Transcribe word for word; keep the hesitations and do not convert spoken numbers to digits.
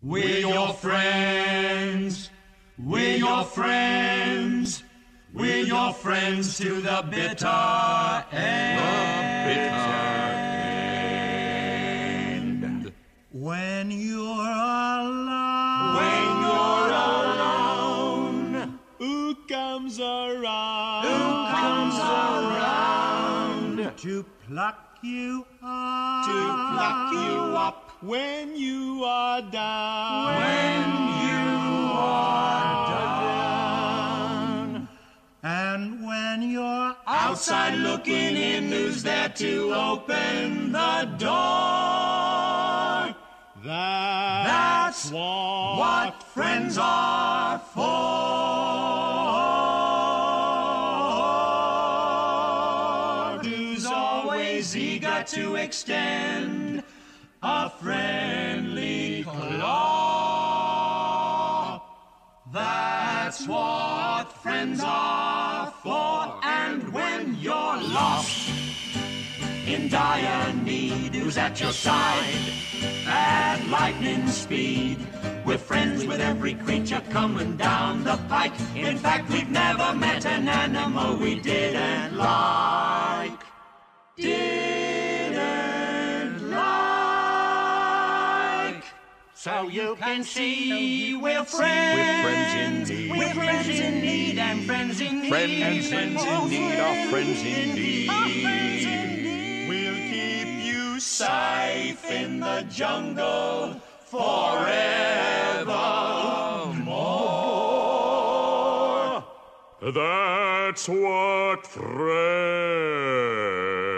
We're your friends. We're your friends. We're your friends to the bitter end. The bitter end. When you're alone. When you're alone. Who comes around? Who comes around? To pluck you up. To pluck you up. When you are down. When you are down. And when you're outside looking in, who's there to open the door? That, That's what, what friends are for. Who's always eager to extend a friendly claw. That's what friends are for. And when you're lost in dire need, who's at your side at lightning speed? We're friends with every creature coming down the pike. In fact, we've never met an animal we didn't like. Didn't like. So you can see we're friends. We're friends in need. We're friends in need and friends in need. Friends and friends in need are friends indeed. we'll keep you Safe in the jungle forevermore. That's what friends